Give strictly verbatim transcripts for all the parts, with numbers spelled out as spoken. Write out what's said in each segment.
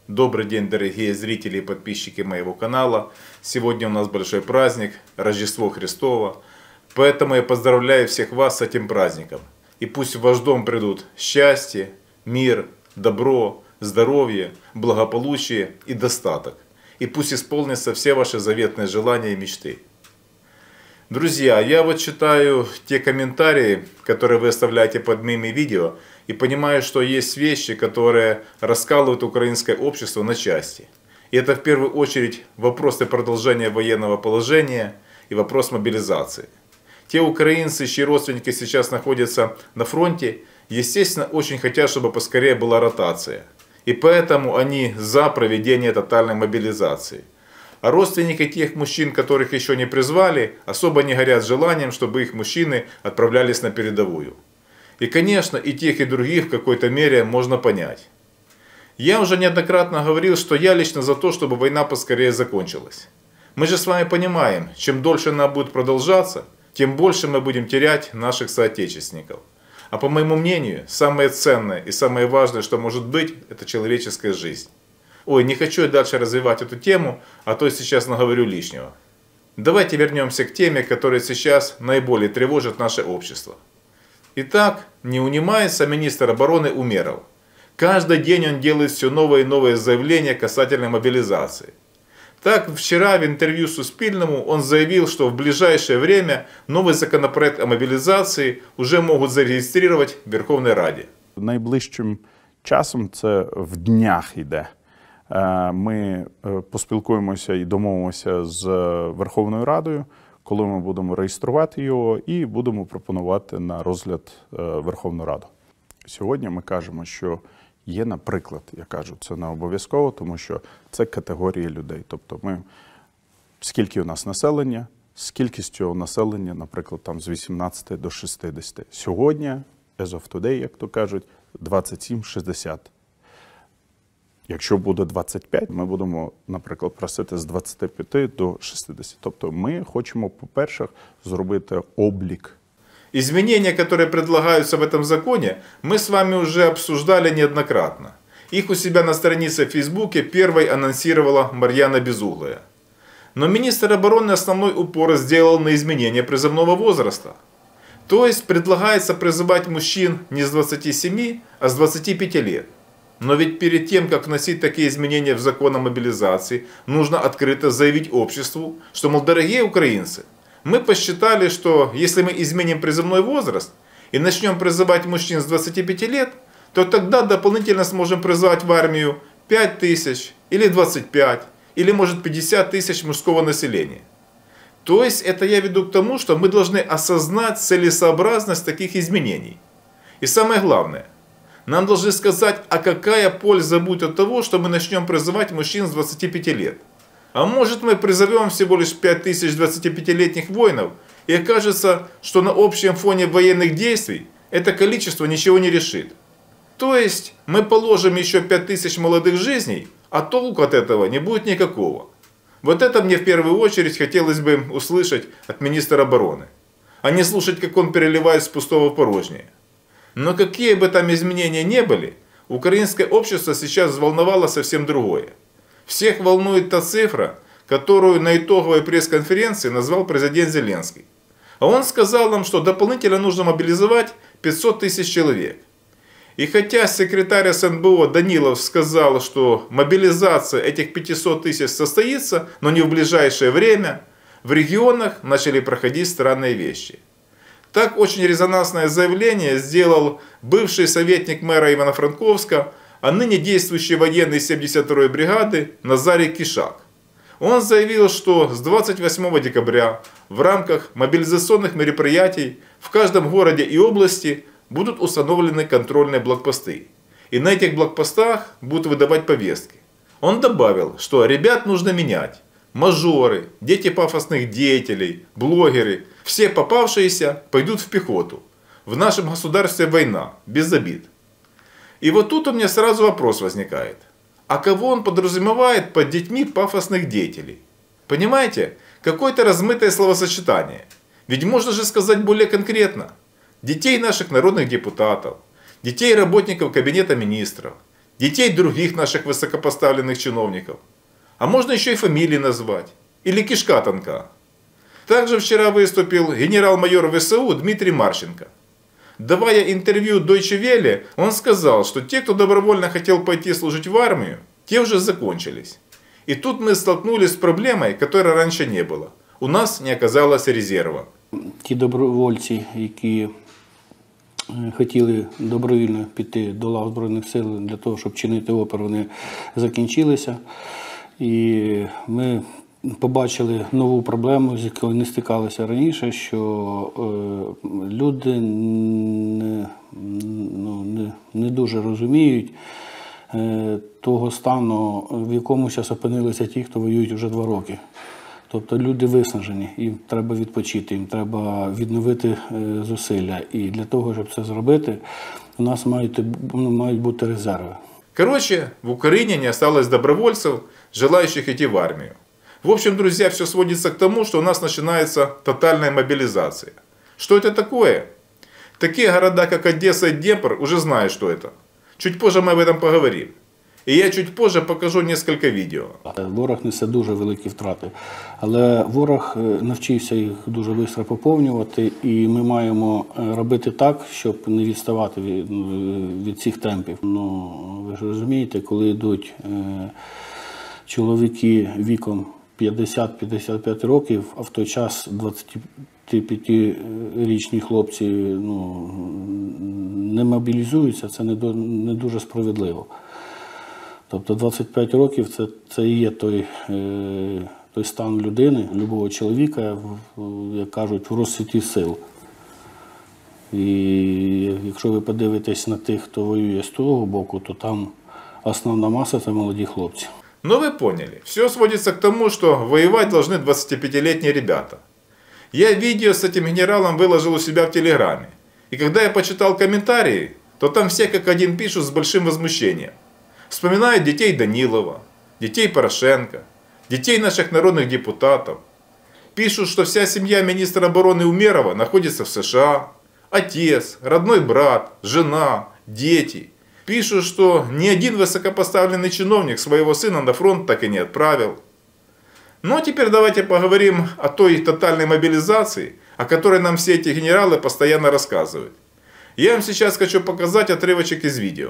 Добрый день, дорогие зрители и подписчики моего канала. Сегодня у нас большой праздник, Рождество Христово. Поэтому я поздравляю всех вас с этим праздником. И пусть в ваш дом придут счастье, мир, добро, здоровье, благополучие и достаток. И пусть исполнятся все ваши заветные желания и мечты. Друзья, я вот читаю те комментарии, которые вы оставляете под моими видео, и понимаю, что есть вещи, которые раскалывают украинское общество на части. И это в первую очередь вопросы продолжения военного положения и вопрос мобилизации. Те украинцы, чьи родственники сейчас находятся на фронте, естественно, очень хотят, чтобы поскорее была ротация. И поэтому они за проведение тотальной мобилизации. А родственники тех мужчин, которых еще не призвали, особо не горят желанием, чтобы их мужчины отправлялись на передовую. И, конечно, и тех, и других в какой-то мере можно понять. Я уже неоднократно говорил, что я лично за то, чтобы война поскорее закончилась. Мы же с вами понимаем, чем дольше она будет продолжаться, тем больше мы будем терять наших соотечественников. А по моему мнению, самое ценное и самое важное, что может быть, это человеческая жизнь. Ой, не хочу я дальше развивать эту тему, а то сейчас наговорю лишнего. Давайте вернемся к теме, которая сейчас наиболее тревожит наше общество. Итак, не унимается министр обороны Умеров. Каждый день он делает все новые и новые заявления касательно мобилизации. Так, вчера в интервью Суспільному он заявил, что в ближайшее время новый законопроект о мобилизации уже могут зарегистрировать в Верховной Раді. Найближчим часом, це в днях йде, ми поспілкуємося і домовимося з Верховною Радою, коли ми будемо реєструвати його і будемо пропонувати на розгляд Верховну Раду. Сьогодні ми кажемо, що є, наприклад, я кажу, це не обов'язково, тому що це категорії людей. Тобто ми, скільки у нас населення, з кількістю населення, наприклад, там з вісімнадцяти до шістдесяти. Сьогодні, as of today, як то кажуть, двадцять сім шістдесят. Якщо буде двадцять п'ять, ми будемо, наприклад, просити з двадцяти п'яти до шістдесяти. Тобто ми хочемо, по-перше, зробити облік. Изменения, которые предлагаются в этом законе, мы с вами уже обсуждали неоднократно. Их у себя на странице в Фейсбуке первой анонсировала Марьяна Безуглая. Но министр обороны основной упор сделал на изменение призывного возраста. То есть предлагается призывать мужчин не с двадцати семи, а с двадцати пяти лет. Но ведь перед тем, как вносить такие изменения в закон о мобилизации, нужно открыто заявить обществу, что, мол, дорогие украинцы, мы посчитали, что если мы изменим призывной возраст и начнем призывать мужчин с двадцати пяти лет, то тогда дополнительно сможем призвать в армию пять тысяч, или двадцать пять, или может пятьдесят тысяч мужского населения. То есть это я веду к тому, что мы должны осознать целесообразность таких изменений. И самое главное, нам должны сказать, а какая польза будет от того, что мы начнем призывать мужчин с двадцати пяти лет. А может мы призовем всего лишь пять тысяч двадцатипятилетних воинов, и окажется, что на общем фоне военных действий это количество ничего не решит. То есть мы положим еще пять тысяч молодых жизней, а толку от этого не будет никакого. Вот это мне в первую очередь хотелось бы услышать от министра обороны, а не слушать, как он переливает с пустого в порожнее. Но какие бы там изменения не были, украинское общество сейчас взволновало совсем другое. Всех волнует та цифра, которую на итоговой пресс-конференции назвал президент Зеленский. А он сказал нам, что дополнительно нужно мобилизовать пятьсот тысяч человек. И хотя секретарь эс эн бэ о Данилов сказал, что мобилизация этих пятисот тысяч состоится, но не в ближайшее время, в регионах начали проходить странные вещи. Так очень резонансное заявление сделал бывший советник мэра Ивано-Франковска, а ныне действующий военный семьдесят второй бригады Назарий Кишак. Он заявил, что с двадцать восьмого декабря в рамках мобилизационных мероприятий в каждом городе и области будут установлены контрольные блокпосты. И на этих блокпостах будут выдавать повестки. Он добавил, что ребят нужно менять. Мажоры, дети пафосных деятелей, блогеры, все попавшиеся пойдут в пехоту. В нашем государстве война, без обид. И вот тут у меня сразу вопрос возникает. А кого он подразумевает под детьми пафосных деятелей? Понимаете, какое-то размытое словосочетание. Ведь можно же сказать более конкретно. Детей наших народных депутатов, детей работников Кабинета министров, детей других наших высокопоставленных чиновников. А можно еще и фамилии назвать. Или кишка тонка. Также вчера выступил генерал-майор ВСУ Дмитрий Марченко. Давая интервью Deutsche Welle, он сказал, что те, кто добровольно хотел пойти служить в армию, те уже закончились. И тут мы столкнулись с проблемой, которой раньше не было. У нас не оказалось резерва. Ті добровольці, які хотіли добровільно піти до лав Збройних сил для того, щоб чинити опір, вони закінчилися. І ми побачили нову проблему, з якою не стикалися раніше, що е, люди не, ну, не, не дуже розуміють е, того стану, в якому зараз опинилися ті, хто воюють вже два роки. Тобто люди виснажені, їм треба відпочити, їм треба відновити е, зусилля. І для того, щоб це зробити, у нас мають, мають бути резерви. Короче, в Украине не осталось добровольцев, желающих идти в армию. В общем, друзья, все сводится к тому, что у нас начинается тотальная мобилизация. Что это такое? Такие города, как Одесса и Днепр, уже знают, что это. Чуть позже мы об этом поговорим. І я чуть позже покажу кілька відео. Ворог несе дуже великі втрати, але ворог навчився їх дуже швидко поповнювати, і ми маємо робити так, щоб не відставати від, від цих темпів. Ну, ви ж розумієте, коли йдуть е, чоловіки віком п'ятдесят-п'ятдесят п'ять років, а в той час двадцятип'ятирічні хлопці ну, не мобілізуються, це не, до, не дуже справедливо. Тобто двадцять п'ять років це, це і є той, е, той стан людини, любого чоловіка, як кажуть, в розцвіті сил. І якщо ви подивитесь на тих, хто воює з того боку, то там основна маса – це молоді хлопці. Ну вы поняли, все сводится к тому, что воевать должны двадцатипятилетние ребята. Я видео с этим генералом выложил у себя в Телеграме. И когда я почитал комментарии, то там все как один пишут с большим возмущением. Вспоминают детей Данилова, детей Порошенко, детей наших народных депутатов. Пишут, что вся семья министра обороны Умерова находится в США. Отец, родной брат, жена, дети. Пишут, что ни один высокопоставленный чиновник своего сына на фронт так и не отправил. Ну а теперь давайте поговорим о той тотальной мобилизации, о которой нам все эти генералы постоянно рассказывают. Я вам сейчас хочу показать отрывочек из видео.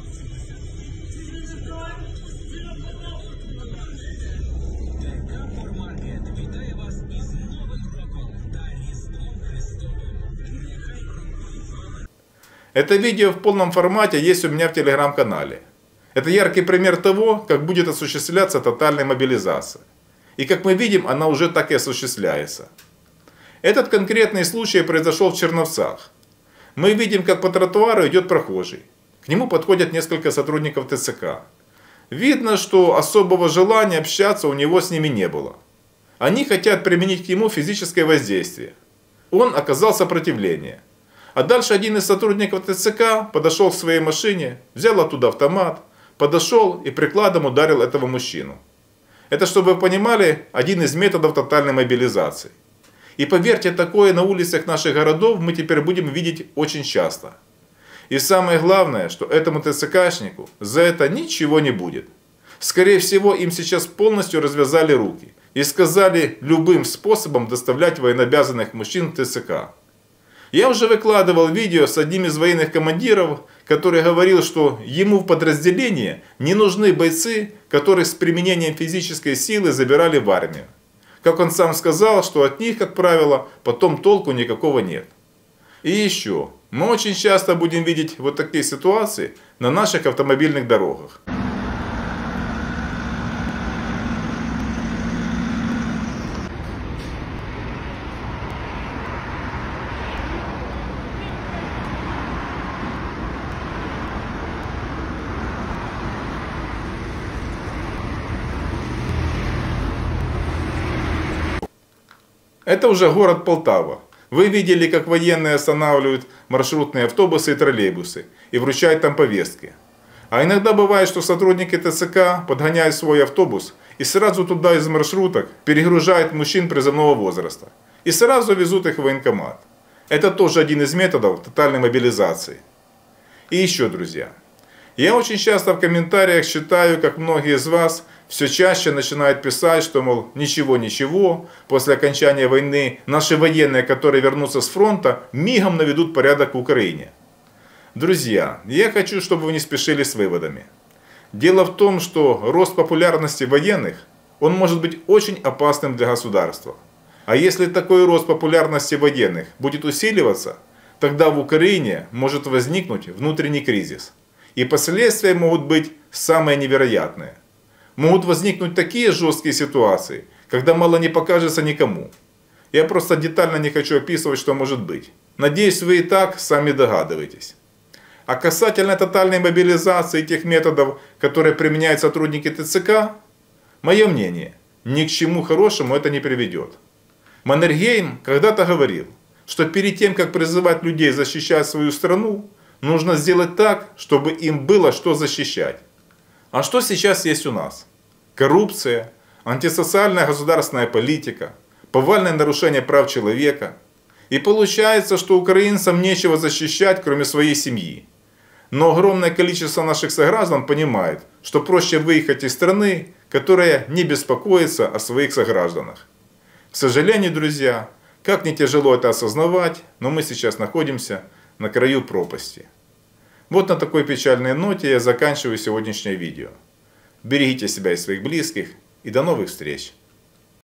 Это видео в полном формате есть у меня в телеграм-канале. Это яркий пример того, как будет осуществляться тотальная мобилизация. И как мы видим, она уже так и осуществляется. Этот конкретный случай произошел в Черновцах. Мы видим, как по тротуару идет прохожий. К нему подходят несколько сотрудников ТЦК. Видно, что особого желания общаться у него с ними не было. Они хотят применить к нему физическое воздействие. Он оказал сопротивление. А дальше один из сотрудников ТЦК подошел к своей машине, взял оттуда автомат, подошел и прикладом ударил этого мужчину. Это, чтобы вы понимали, один из методов тотальной мобилизации. И поверьте, такое на улицах наших городов мы теперь будем видеть очень часто. И самое главное, что этому ТЦКшнику за это ничего не будет. Скорее всего, им сейчас полностью развязали руки и сказали любым способом доставлять военнообязанных мужчин в ТЦК. Я уже выкладывал видео с одним из военных командиров, который говорил, что ему в подразделение не нужны бойцы, которых с применением физической силы забирали в армию. Как он сам сказал, что от них, как правило, потом толку никакого нет. И еще, мы очень часто будем видеть вот такие ситуации на наших автомобильных дорогах. Это уже город Полтава. Вы видели, как военные останавливают маршрутные автобусы и троллейбусы и вручают там повестки. А иногда бывает, что сотрудники ТЦК подгоняют свой автобус и сразу туда из маршруток перегружают мужчин призывного возраста. И сразу везут их в военкомат. Это тоже один из методов тотальной мобилизации. И еще, друзья. Я очень часто в комментариях читаю, как многие из вас все чаще начинают писать, что, мол, ничего-ничего, после окончания войны наши военные, которые вернутся с фронта, мигом наведут порядок в Украине. Друзья, я хочу, чтобы вы не спешили с выводами. Дело в том, что рост популярности военных, он может быть очень опасным для государства. А если такой рост популярности военных будет усиливаться, тогда в Украине может возникнуть внутренний кризис. И последствия могут быть самые невероятные. Могут возникнуть такие жесткие ситуации, когда мало не покажется никому. Я просто детально не хочу описывать, что может быть. Надеюсь, вы и так сами догадываетесь. А касательно тотальной мобилизации и тех методов, которые применяют сотрудники ТЦК, мое мнение, ни к чему хорошему это не приведет. Маннергейм когда-то говорил, что перед тем, как призывать людей защищать свою страну, нужно сделать так, чтобы им было что защищать. А что сейчас есть у нас? Коррупция, антисоциальная государственная политика, повальное нарушение прав человека. И получается, что украинцам нечего защищать, кроме своей семьи. Но огромное количество наших сограждан понимает, что проще выехать из страны, которая не беспокоится о своих согражданах. К сожалению, друзья, как не тяжело это осознавать, но мы сейчас находимся на краю пропасти. Вот на такой печальной ноте я заканчиваю сегодняшнее видео. Берегите себя и своих близких, и до новых встреч!